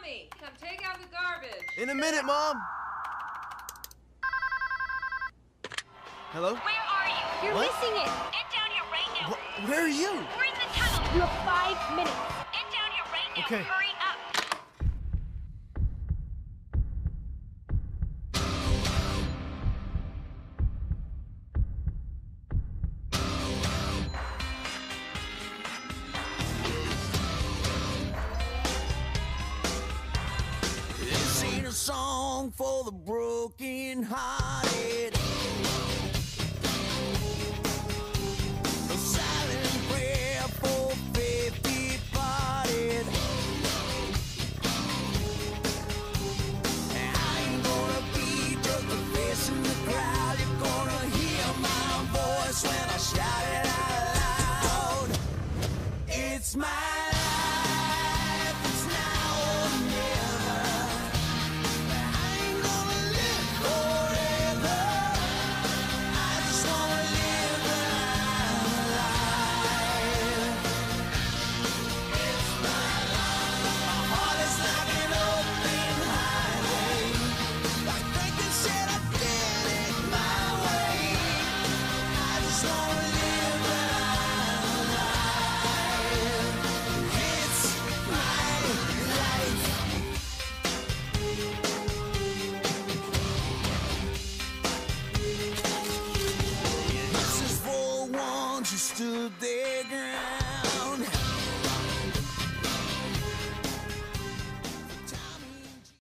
Tommy, come take out the garbage. In a minute, Mom. Hello? Where are you? You're What? missing it. Get down here right now. Where are you? We're in the tunnel. You have 5 minutes. Get down here right now. Okay. Hurry up. This ain't a song for the broken hearted. A silent prayer for faith departed. And I ain't gonna be just a face in the crowd. You're gonna hear my voice when I shout it out loud. It's my life, it's now or never. I ain't gonna live forever. I just wanna live my life. It's my life. My heart is like an open highway. Like Franklin said, I did it my way. I just wanna live my life. It's my life. This is for ones who stood there.